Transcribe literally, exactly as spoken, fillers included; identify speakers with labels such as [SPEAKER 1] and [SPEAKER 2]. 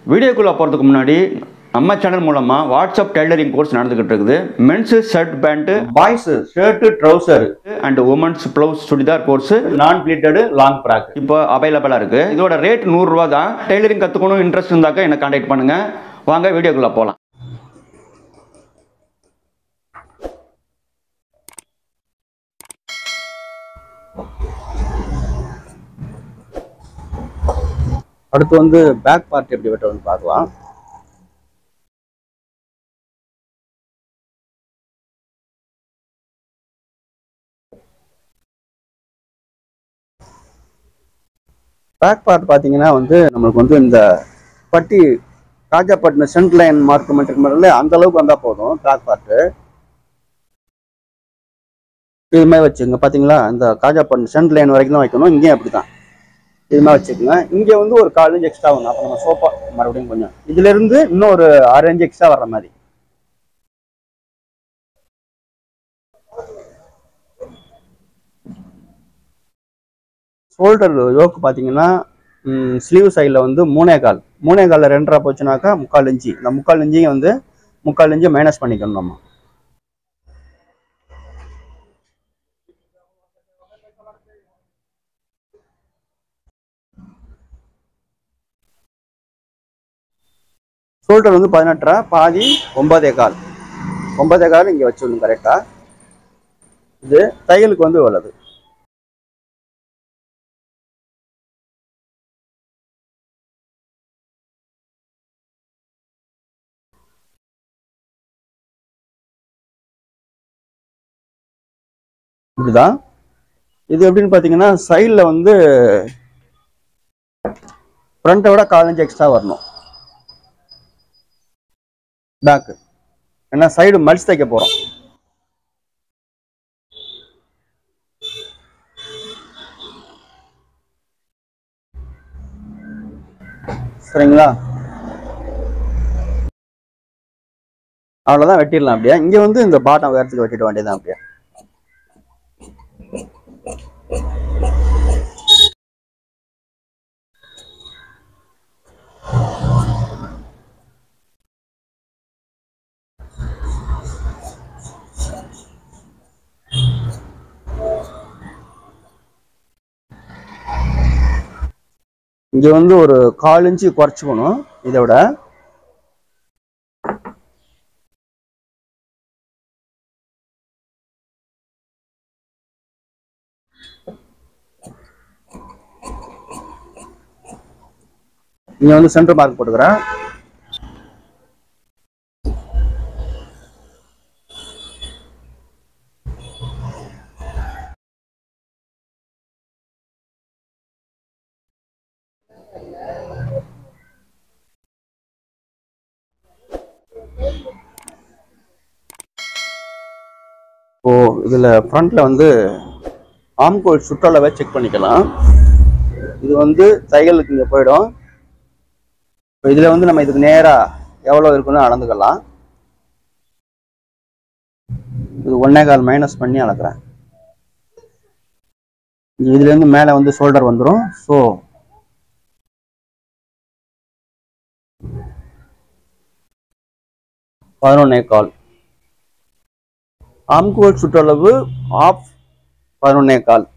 [SPEAKER 1] வீடியோக்குள்ளே போகிறதுக்கு முன்னாடி நம்ம சேனல் மூலமா வாட்ஸ்அப் டைலரிங் கோர்ஸ் நடந்துகிட்டு இருக்குது. Men's shirt pant, boys shirt trouser and women's blouse churidar course non pleated long frock இப்போ அவைலபிளா இருக்கு. இதோட ரேட் நூறு ரூபா தான். டைலரிங் கத்துக்கணும் இன்ட்ரெஸ்ட் இருந்தாக்க என்ன கான்டாக்ட் பண்ணுங்க. வாங்க வீடியோக்குள்ள போலாம்.
[SPEAKER 2] அடுத்து வந்து பேக் பார்ட் எப்படி வெட்டணும்னு பார்க்கலாம். பேக் பார்ட் பார்த்தீங்கன்னா வந்து நம்மளுக்கு வந்து இந்த பட்டி காஜா பட்டின சென்ட் லைன் மார்க்மெண்ட் மேலே அந்த அளவுக்கு வந்தால் போதும். பேக் பார்ட்டு இது மாதிரி வச்சுங்க. பார்த்தீங்களா, இந்த காஜா பட்டின சென்ட் லைன் வரைக்கும் தான் வைக்கணும். இங்கேயும் அப்படி தான் இது மாதிரி வச்சுக்கோங்க. இங்கே வந்து ஒரு கால் இன்ச் எக்ஸ்ட்ரா வரும். அப்போ நம்ம சோப்பா மறுபடியும் கொஞ்சம் இதுலேருந்து இன்னும் ஒரு ஆறு இன்ச் எக்ஸ்ட்ரா வர்ற மாதிரி. ஷோல்டர் யோக்கு பார்த்தீங்கன்னா ஸ்லீவ் சைடில் வந்து மூணே கால் மூணே காலில் ரெண்டரை போச்சுனாக்கா முக்கால் இன்ச்சு. இந்த முக்கால் இன்ச்சையும் வந்து முக்கால் இன்ச்சு மைனஸ் பண்ணிக்கணும் நம்ம. ஷோல்டர் வந்து பதினெட்டரை, பாதி ஒன்பதே கால் ஒன்பதே கால் இங்கே வச்சுடணும் கரெக்டாக. இது தையலுக்கு வந்து உள்ளது. இப்படிதான். இது எப்படின்னு பார்த்தீங்கன்னா சைடில் வந்து ஃப்ரண்ட்டை விட கால் இன்ச் எக்ஸ்ட்ரா வரணும். பேக்கு ஏன்னா சைடு மடிச்சு தைக்க போகிறோம். சரிங்களா, அவ்வளோதான், வெட்டிடலாம். அப்படியே இங்கே வந்து இந்த பாட்டம் வேறத்துக்கு வெட்டிட வேண்டியதான். அப்படியே இங்க வந்து ஒரு கால் இன்ச்சு குறைச்சிக்கணும். இதை விட இங்க வந்து சென்டர் மார்க் போட்டுக்கிறேன். இப்போ இதுல ஃப்ரண்ட்ல வந்து ஆம்கோல் சுற்றளவை செக் பண்ணிக்கலாம். இது வந்து தையலுக்கு இங்க போயிடும். இப்போ இதுல வந்து நம்ம இதுக்கு நேரா எவ்வளவு இருக்குன்னு அளந்துக்கலாம். இது ஒன்னே கால் மைனஸ் பண்ணி அளக்குறேன். இதுல இருந்து மேல வந்து ஷோல்டர் வந்துடும். ஸோ பதினொன்னே கால். ஆம்கோல் சுற்றளவு ஆஃப் பதினொன்னே கால்.